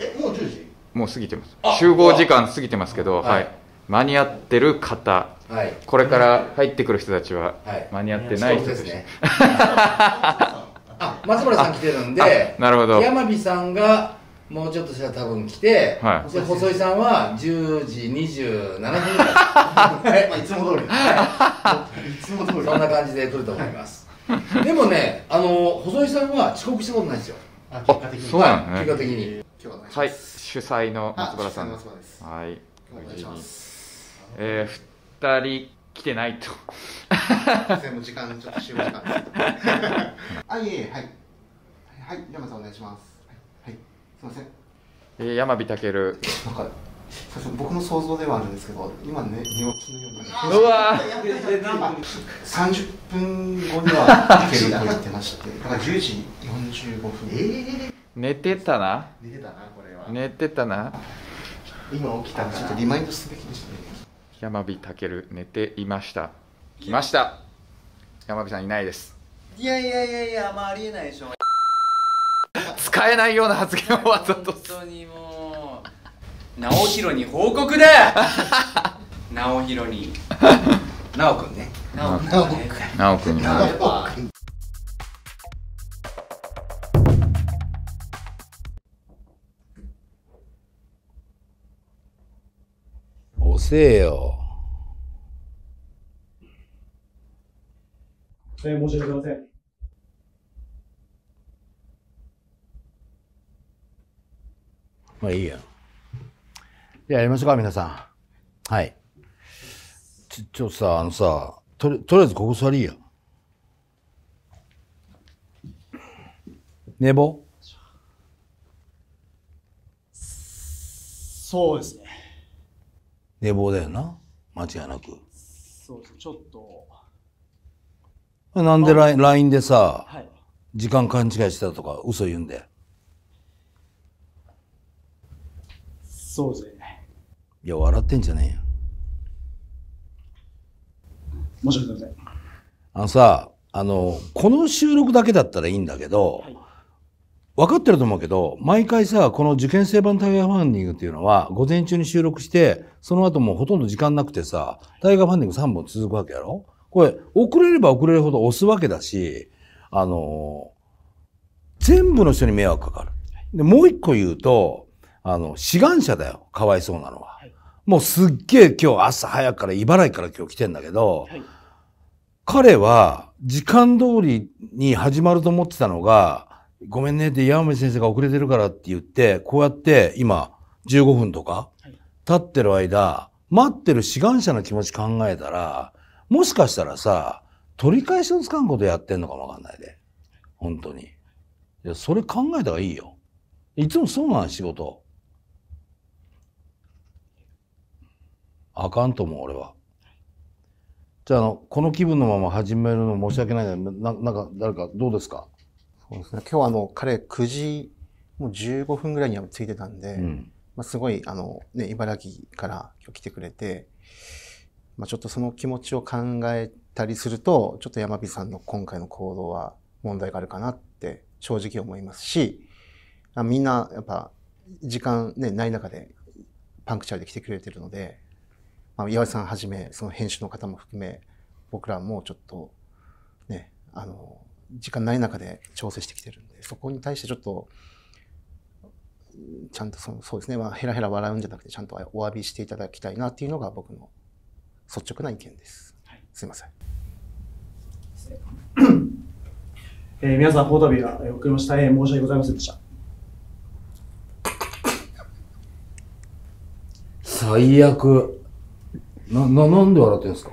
もう10時？ もう過ぎてます。集合時間過ぎてますけど、はい。間に合ってる方、これから入ってくる人たちは間に合ってない人ですね。 あ、松村さん来てるんで、 なるほど。 山火さんがもうちょっとしたら多分来て、で細井さんは10時27分ぐらい。 いつも通り。いつも通り。 そんな感じで来ると思います。でもね、細井さんは遅刻したことないですよ。 結果的に。 そうなのね。 結果的に。 はい、主催の松原さん。はい。2人来てないと。 もう時間ちょっと集合時間。あ、いえいえ、はい。はい、山さんお願いします。はい、すみません。 山火健。 なんか、僕の想像ではあるんですけど、今ね、寝起きのような。 うわ 30分後には行けると言ってましたね。だから10時45分。 寝てたな。 寝てたな、これは。 寝てたな。 今起きたらちょっとリマインドすべきでしたね。 山火健、寝ていました。来ました。山火さんいないです。 いやいやいやいや、まあありえないでしょ。 使えないような発言をわざと。 本当にもう直弘に報告だ。直弘に。 直くんね。 直くん。 直くん。 遅えよ。 申し訳ございません。 まあいいや。じゃあやりましょうか、皆さん。はい。ちょっとさ、とりあえずここ座りや。寝坊？ そうですね。 寝坊だよな、間違いなく。 そうですね、ちょっと。 なんでLINE でさ、 はい、 時間勘違いしてたとか嘘言うんで。 そうですね。 いや、笑ってんじゃねえよ。 申し訳ございません。 さ、この収録だけだったらいいんだけど、はい、分かってると思うけど、毎回さ、この受験生版タイガーファンディングっていうのは、午前中に収録して、その後もうほとんど時間なくてさ、タイガーファンディング3本続くわけやろ？これ、遅れれば遅れるほど押すわけだし、全部の人に迷惑かかる。で、もう一個言うと、志願者だよ、かわいそうなのは。はい、もうすっげえ今日朝早くから茨城から今日来てんだけど、はい、彼は時間通りに始まると思ってたのが、ごめんねって山口先生が遅れてるからって言って、こうやって今15分とか経ってる間、待ってる志願者の気持ち考えたら、もしかしたらさ、取り返しのつかんことやってんのかもわかんないで。本当に。いや、それ考えた方がいいよ。いつもそうなの、仕事。あかんと思う、俺は。じゃあ、この気分のまま始めるの申し訳ないので、なんか、誰かどうですか？ そうですね。今日彼9時、もう15分ぐらいには着いてたんで、すごい、茨城から今日来てくれて、ちょっとその気持ちを考えたりすると、ちょっと山火さんの今回の行動は問題があるかなって正直思いますし、みんなやっぱ時間ね、ない中でパンクチャーで来てくれてるので、岩井さんはじめ、その編集の方も含め、僕らもちょっとね、時間ない中で調整してきてるんで、そこに対してちょっと、ちゃんとそうですね、ヘラヘラ笑うんじゃなくて、ちゃんとお詫びしていただきたいなっていうのが僕の率直な意見です。はい、すいません。 皆さん、この度は遅れまして大変申し訳ございませんでした。 最悪。なんで笑ってんですか？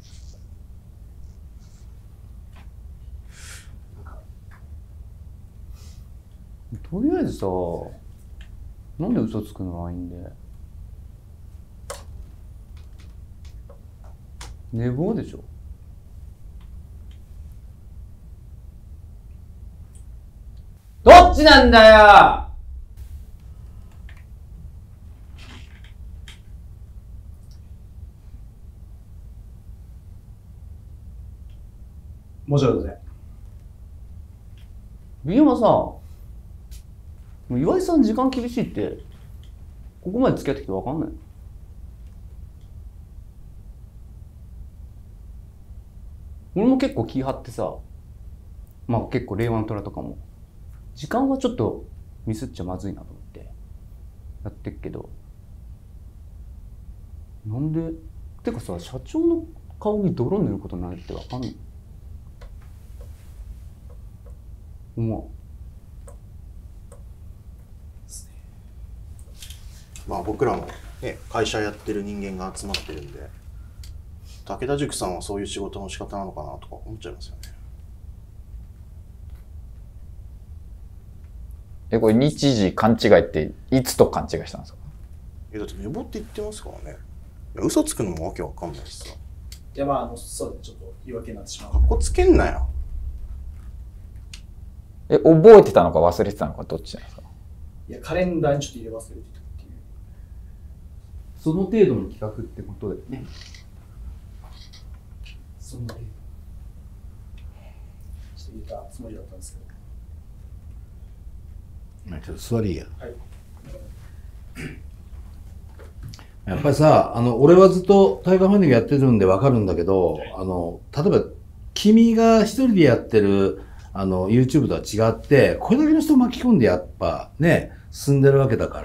とりあえずさ、なんで嘘つくのLINEで。寝坊でしょ。どっちなんだよ。 申し訳ございません。 ビーマさ、 もう岩井さん時間厳しいって、ここまで付き合ってきて分かんない。俺も結構気張ってさ、まあ結構令和の虎とかも、時間はちょっとミスっちゃまずいなと思ってやってっけど、なんで、てかさ、社長の顔に泥塗ることないって分かんない。 まあ僕らもね、会社やってる人間が集まってるんで、武田塾さんはそういう仕事の仕方なのかなとか思っちゃいますよね。 これ日時勘違いっていつと勘違いしたんですか？ だって寝坊って言ってますからね。嘘つくのもわけわかんないしさ。 いや、まあ、そうですね、ちょっと言い訳になってしまう。 かっこつけんなよ。 覚えてたのか忘れてたのかどっちなんですか？ いや、カレンダーにちょっと入れ忘れてたっていう。 その程度の企画ってことだよね。 その程度。ちょっと入れたつもりだったんですけど。 ちょっと座りいや。 はい。 やっぱりさ、俺はずっとタイガーファンディングやってるんでわかるんだけど、例えば、君が一人でやってる、YouTube とは違って、これだけの人を巻き込んでやっぱね、進んでるわけだから、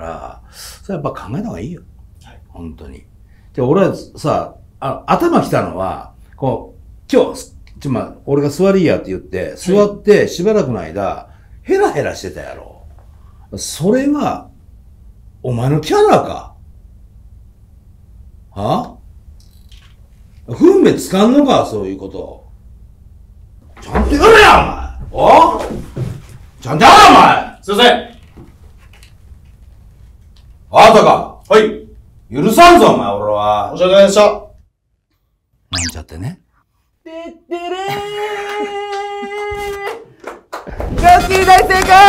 それやっぱ考えた方がいいよ。はい、本当に。で、俺はさ、頭きたのは、今日、俺が座りやって言って、座ってしばらくの間、ヘラヘラしてたやろ。それは、お前のキャラか。はぁ？分別つかんのか、そういうこと。ちゃんとやれや、お前！お？ちゃんとやれ、お前！ すいません！ あたか。 はい。 許さんぞ、お前、俺は。 申し訳ないでした。 なんちゃってね。 てってれーガッキー大正解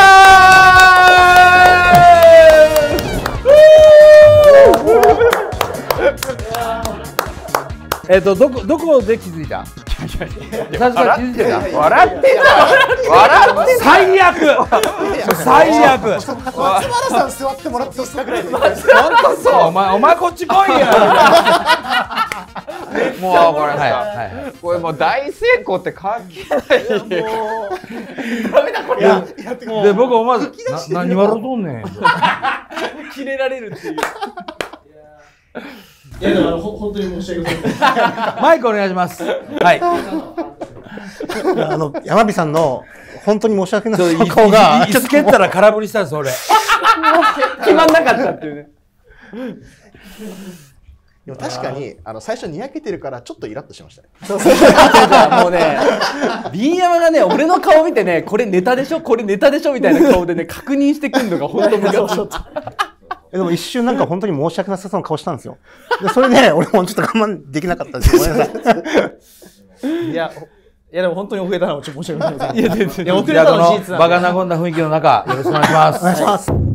どこで気づいた？最初から気づいてた？ 笑ってた。 最悪！最悪！ 松原さん座ってもらっていいですかぐらいで。 本当そう。 お前こっち来いや！ もうこれさ、これもう大成功って関係ない。もうダメだこれ。 で僕思わず何笑うとんねん。 キレられるっていう。 いや、でも本当に申し訳ございません。 マイクお願いします。はい。 山火さんの本当に申し訳ない顔が椅子蹴ったら空振りしたんです、俺。 決まんなかったっていうね。 でも確かに最初にやけてるからちょっとイラッとしましたね。 もうね、ビンヤマがね、俺の顔見てね、これネタでしょこれネタでしょみたいな顔でね、確認してくるのが本当無理だった。 でも一瞬なんか本当に申し訳なさそうな顔したんですよ。でそれで、俺もちょっと我慢できなかったんですよ。ごめんなさい。 いや、でも本当に遅れたのはちょっと申し訳ございません。いや、全然。 いや、遅れたの事実なんで。場が和んだ雰囲気の中、よろしくお願いします。 お願いします。